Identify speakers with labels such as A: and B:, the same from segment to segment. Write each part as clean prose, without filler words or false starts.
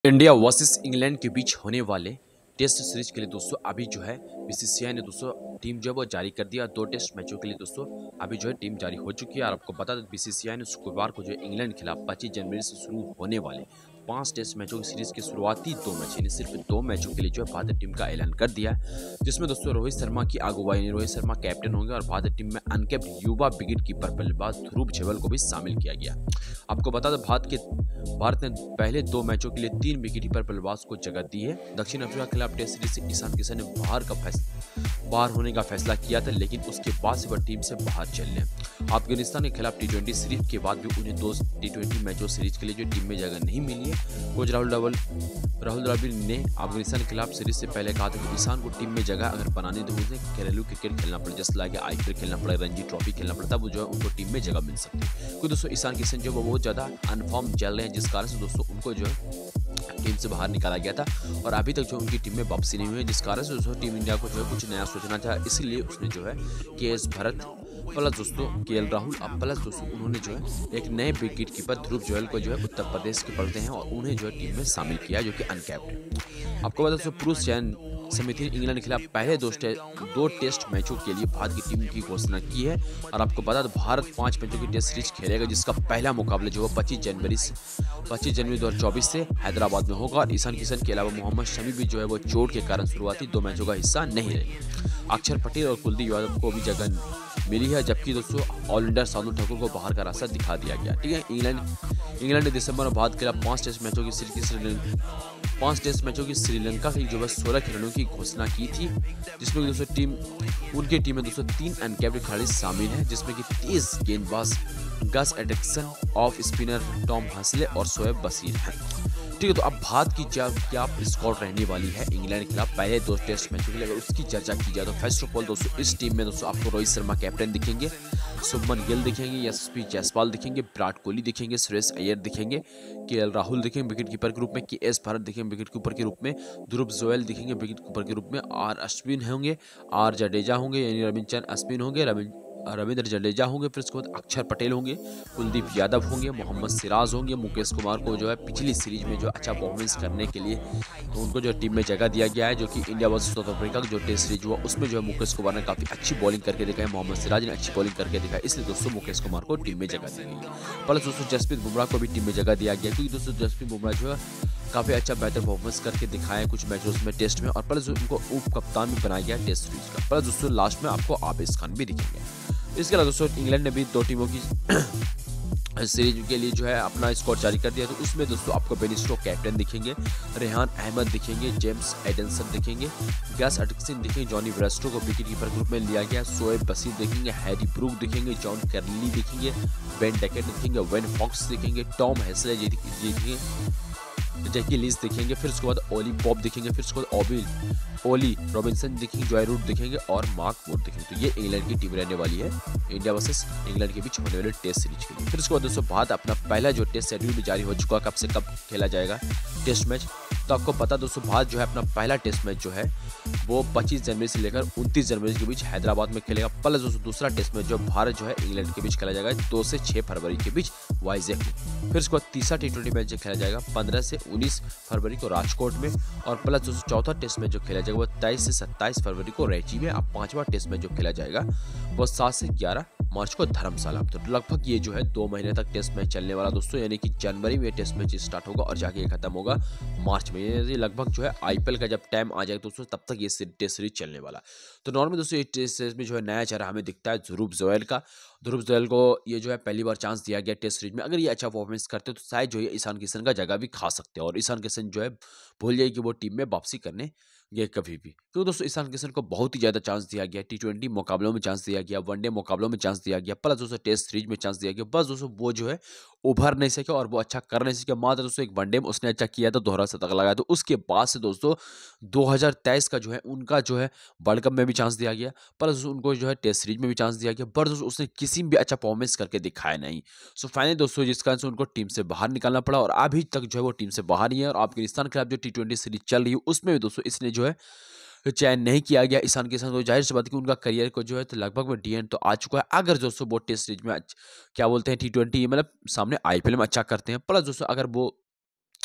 A: India versus England के बीच होने वाले टेस्ट सीरीज के लिए दोस्तों अभी जो है बीसीसीआई ने दोस्तों टीम जो है वो जारी कर दिया। 2 टेस्ट मैचों के लिए दोस्तों अभी जो है टीम जारी हो चुकी है। और आपको बता दें बीसीसीआई ने शुक्रवार को जो है इंग्लैंड के खिलाफ 25 जनवरी से शुरू होने वाले 5 टेस्ट मैचों की सीरीज के शुरुआती 2 मैच यानी सिर्फ 2 मैचों के लिए जो है भारतीय टीम का ऐलान कर दिया है, जिसमें दोस्तों रोहित शर्मा की अगुवाई रोहित शर्मा कैप्टन होंगे और भारतीय टीम में अनकैप्ड युवा विकेट कीपर बल्लेबाज ध्रुव झवेल को भी शामिल किया गया। आपको बता दें भारत ने पहले 2 मैचों के लिए 3 विकेट बल्लेबाज को जगह दी है। दक्षिण अफ्रीका के खिलाफ टेस्ट सीरीज से ईशान किशन ने बाहर होने का फैसला किया था, लेकिन उसके बाद से वह टीम से बाहर चल रहे। अफगानिस्तान के खिलाफ टी20 सीरीज के बाद भी उन्हें 2 टी20 मैचों सीरीज के लिए जो टीम में जगह नहीं मिली है। कोच राहुल द्रविड़ ने अफगानिस्तान के खिलाफ सीरीज से पहले कहा था कि ईशान को टीम में जगह अगर बनानी तो उसे घरेलू क्रिकेट खेलना पड़े, जैसे लाके आईपीएल खेलना पड़े, रणजी ट्रॉफी खेलना पड़ता, वो जो है उनको टीम में जगह मिल सकती है। क्योंकि दोस्तों ईशान किशन जो वो बहुत ज्यादा अनफॉर्म चल रहे हैं, जिस कारण से दोस्तों उनको जो है टीम से बाहर निकाला गया था और अभी तक जो उनकी टीम में वापसी नहीं हुई है, जिस कारण से दोस्तों टीम इंडिया को जो है कुछ नया सोचना था। इसीलिए उसने जो है केएस भरत प्लस दोस्तों केएल राहुल अब प्लस दोस्तों उन्होंने जो है एक नए विकेट कीपर ध्रुव झवेल को जो है उत्तर प्रदेश के पढ़ते हैं और उन्हें जो है टीम में शामिल किया, जो कि अनकैप्ड है। आपको बता दोस्तों पुरुष चयन समिति ने इंग्लैंड के खिलाफ पहले 2 टेस्ट मैचों के लिए भारत की टीम की घोषणा की है। और आपको बता दें भारत 5 मैचों की टेस्ट सीरीज खेलेगा, जिसका पहला मुकाबला जो है 25 जनवरी 2024 से हैदराबाद में होगा। और ईशान किशन के अलावा मोहम्मद शमी भी जो है वो चोट के कारण शुरुआती 2 मैचों का हिस्सा नहीं रहे। अक्षर पटेल और कुलदीप यादव को भी जगह मिली है, जबकि दोस्तों ऑलराउंडर शार्दुल ठाकुर को बाहर का रास्ता दिखा दिया गया। ठीक है, इंग्लैंड ने दिसंबर में भारत के खिलाफ 5 टेस्ट मैचों की श्रीलंका की जो है 16 खिलाड़ियों की घोषणा की थी, जिसमें दोस्तों उनकी टीम में दोस्तों 3 अनकैप्ड खिलाड़ी शामिल हैं, जिसमें कि 30 गेंदबाज Gus Atkinson, off spinner Tom हंसले और शोएब बशीर हैं। ठीक है, तो अब भारत की क्या स्कोर रहने वाली है इंग्लैंड के खिलाफ पहले 2 टेस्ट मैचों के लिए, अगर उसकी चर्चा की जाए तो फर्स्ट ऑफ ऑल दोस्तों इस टीम में दोस्तों आपको रोहित शर्मा कैप्टन दिखेंगे, शुभमन गिल दिखेंगे, यशस्वी जायसवाल दिखेंगे, विराट कोहली दिखेंगे, सुरेश अय्यर दिखेंगे, केएल राहुल दिखेंगे विकेट कीपर के रूप में, केएस भरत दिखेंगे विकेट कीपर के रूप में, ध्रुव झवेल दिखेंगे विकेट कीपर के रूप में, आर अश्विन होंगे, आर जडेजा होंगे यानी रविचंद्रन अश्विन होंगे, रविंद्र जडेजा होंगे, फिर उसके बाद अक्षर पटेल होंगे, कुलदीप यादव होंगे, मोहम्मद सिराज होंगे, मुकेश कुमार को जो है पिछली सीरीज में जो अच्छा परफॉर्मेंस करने के लिए तो उनको जो टीम में जगह दिया गया है, जो कि इंडिया वर्सेस साउथ अफ्रीका की जो टेस्ट सीरीज हुआ उसमें जो है मुकेश कुमार ने काफी अच्छी बॉलिंग करके दिखाई, मोहम्मद सिराज ने अच्छी बॉलिंग करके दिखाई, इसलिए दोस्तों मुकेश कुमार को टीम में जगह दी गई। प्लस दोस्तों जसप्रीत बुमराह को भी टीम में जगह दिया गया, क्योंकि दोस्तों जसप्रीत बुमराह जो है काफी अच्छा बेहतर परफॉर्मेंस करके दिखाया कुछ मैचों में टेस्ट में, और प्लस उनको उप कप्तान भी बनाया गया टेस्ट सीरीज का। प्लस दोस्तों लास्ट में आपको आबिद खान भी दिखेंगे। इसके अलावा दोस्तों इंग्लैंड ने भी 2 टीमों की सीरीज के लिए जो है अपना स्कोर जारी कर दिया, तो उसमें दोस्तों आपको बेन स्टोक्स कैप्टन दिखेंगे, रेहान अहमद दिखेंगे, जेम्स एडनसन दिखेंगे, गस एडिक्सन दिखेंगे, जॉनी ब्रेस्टो को विकेट कीपर के रूप में लिया गया, शोएब बशीर दिखेंगे, हैरी ब्रूक दिखेंगे, जॉन कर्ली दिखेंगे, बेन डेकेट दिखेंगे, वेन फॉक्स दिखेंगे, टॉम हेसले दिखेंगे, जैकी लीज दिखेंगे, फिर उसके बाद ओली बॉब दिखेंगे, फिर उसके बाद ओली रॉबिन्सन दिखेंगे, जॉय रूट दिखेंगे और मार्क वुड दिखेंगे। तो ये इंग्लैंड की टीम रहने वाली है इंडिया वर्सेस इंग्लैंड के बीच होने वाले टेस्ट सीरीज के लिए। फिर उसके बाद दोस्तों भारत अपना पहला जो टेस्ट शेड्यूल भी जारी हो चुका है, कब से कब खेला जाएगा टेस्ट मैच, तो आपको पता दोस्तों भारत जो है अपना पहला टेस्ट मैच जो है वो 25 जनवरी से लेकर 29 जनवरी के बीच हैदराबाद में खेलेगा। प्लस दोस्तों दूसरा टेस्ट मैच जो भारत जो है इंग्लैंड के बीच खेला जाएगा 2 से 6 फरवरी के बीच वाइजैक में। फिर उसके बाद तीसरा टी20 मैच जो खेला जाएगा 15 से 19 फरवरी को राजकोट में, और प्लस दोस्तों चौथा टेस्ट मैच जो खेला जाएगा वो 23 से 27 फरवरी को रांची में। अब 5वां टेस्ट मैच जो खेला जाएगा वो 7 से 11 मार्च को धर्मशाला। तो लगभग ये जो है 2 महीने तक टेस्ट मैच चलने वाला दोस्तों, यानी कि जनवरी में टेस्ट मैच स्टार्ट होगा और जाके खत्म होगा मार्च में। ये लगभग जो है आईपीएल का जब टाइम आ जाएगा दोस्तों तब तक ये टेस्ट सीरीज चलने वाला। तो नॉर्मली दोस्तों ये टेस्ट सीरीज में जो है नया चेहरा हमें दिखता है ध्रुव झवेल का। ध्रुव झवेल को ये जो है पहली बार चांस दिया गया टेस्ट सीरीज में, अगर ये अच्छा परफॉर्मेंस करते तो शायद जो है ईशान किशन का जगह भी खा सकते हैं, और ईशान किशन जो है भूल जाए कि वो टीम में वापसी करने गए कभी भी। क्योंकि दोस्तों ईशान किशन को बहुत ही ज्यादा चांस दिया गया, टी20 मुकाबलों में चांस दिया गया, वनडे मुकाबलों में चांस दिया गया, प्लस दोस्तों टेस्ट सीरीज में चांस दिया गया, बस दोस्तों वो जो है उभर नहीं सके और वो अच्छा कर नहीं सके। मात्र दोस्तों एक वनडे में उसने अच्छा किया था, दोहरा शतक लगाया, तो उसके बाद से दोस्तों 2023 का जो है उनका जो है वर्ल्ड कप में भी चांस दिया गया, प्लस उनको जो है टेस्ट सीरीज में भी चांस दिया गया, पर दोस्तों उसने किसी में भी अच्छा परफॉर्मेंस करके दिखाया नहीं। सो फाइनली दोस्तों जिस कारण से उनको टीम से बाहर निकालना पड़ा, और अभी तक जो है वो टीम से बाहर ही है। और अफगानिस्तान के खिलाफ जो टी20 सीरीज चल रही है उसमें भी दोस्तों इसने जो है चयन नहीं किया गया ईशान किशन को। जाहिर सी बात है कि उनका करियर को जो है तो लगभग में डी एंड तो आ चुका है। अगर दोस्तों वो टेस्ट सीरीज में क्या बोलते हैं टी20 मतलब सामने आईपीएल में अच्छा करते हैं, प्लस दोस्तों अगर वो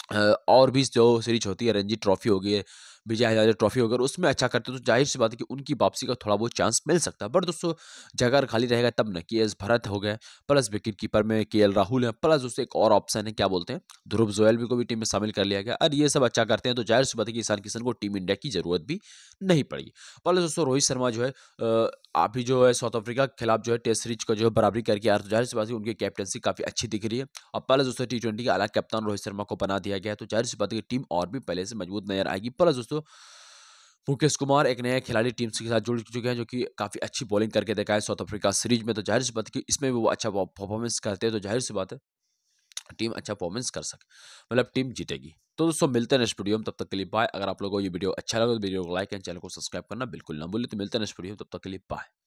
A: और भी जो सीरीज होती है, रणजी ट्रॉफी हो गई है, विजय हजारे ट्रॉफी हो गई, उसमें अच्छा करते हैं तो जाहिर सी बात है कि उनकी वापसी का थोड़ा बहुत चांस मिल सकता है। बट दोस्तों जगह अगर खाली रहेगा तब ना, के एस भरत हो गए, प्लस विकेट कीपर में के एल राहुल है, प्लस उससे एक और ऑप्शन है, क्या बोलते हैं, ध्रुव जोयल भी को भी टीम में शामिल कर लिया गया। और ये सब अच्छा करते हैं तो जाहिर सी बात है कि ईशान किशन को टीम इंडिया की जरूरत भी नहीं पड़ेगी। प्लस दोस्तों रोहित शर्मा जो है अभी जो है साउथ अफ्रीका के खिलाफ जो है टेस्ट सीरीज को जो है बराबरी करके आ रहा है, तो जाहिर सी बात है उनकी कैप्टनसी काफी अच्छी दिख रही है। और प्लस दोस्तों टी20 का अलग कप्तान रोहित शर्मा को बना दिया गया है, तो जाहिर सी बात है कि टीम और भी पहले से मजबूत नजर आएगी। प्लस दोस्तों मुकेश कुमार एक नया खिलाड़ी टीम के साथ जुड़ चुके हैं, जो कि काफी अच्छी बॉलिंग करके देखा है साउथ अफ्रीका सीरीज में, तो जाहिर सी बात है कि इसमें भी वो अच्छा परफॉर्मेंस करते हैं, तो जाहिर सी बात है टीम अच्छा परफॉर्मेंस कर सके, मतलब टीम जीतेगी। तो दोस्तों मिलते हैं नेक्स्ट वीडियो में, तब तक के लिए बाय। अगर आप लोगों को ये वीडियो अच्छा लगा तो वीडियो को लाइक एंड चैनल को सब्सक्राइब करना बिल्कुल ना भूलें। तो मिलते हैं नेक्स्ट वीडियो में, तब तक के लिए बाय।